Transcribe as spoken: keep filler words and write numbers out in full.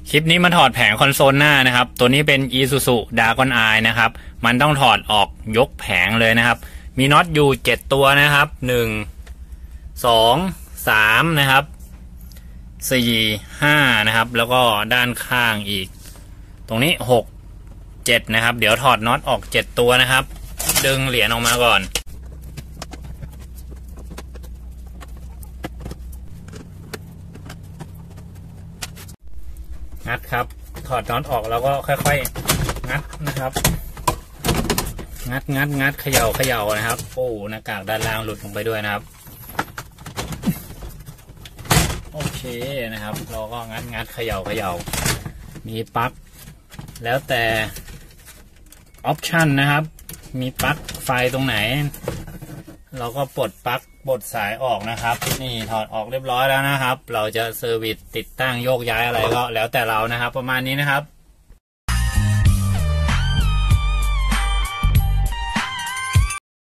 คลิปนี้มาถอดแผงคอนโซลหน้านะครับตัวนี้เป็น Isuzu Dragon Eye นะครับมันต้องถอดออกยกแผงเลยนะครับมีน็อตอยู่เจ็ดตัวนะครับหนึ่ง สอง สามนะครับสี่ ห้านะครับแล้วก็ด้านข้างอีกตรงนี้หก เจ็ดนะครับเดี๋ยวถอดน็อตออกเจ็ดตัวนะครับดึงเหรียญออกมาก่อนงัดครับถอดน็อตออกแล้วก็ค่อยๆงัดนะครับงัดงัดงัดเขย่าเขย่านะครับโอ้หน้ากากด้านล่างหลุดลงไปด้วยนะครับโอเคนะครับเราก็งัดงัดเขย่าเขย่ามีปลั๊กแล้วแต่ออปชันนะครับมีปลั๊กไฟตรงไหนเราก็ปลดปลั๊กปลดสายออกนะครับนี่ถอดออกเรียบร้อยแล้วนะครับเราจะเซอร์วิสติดตั้งโยกย้ายอะไรก็แล้วแต่เรานะครับประมาณนี้นะครับ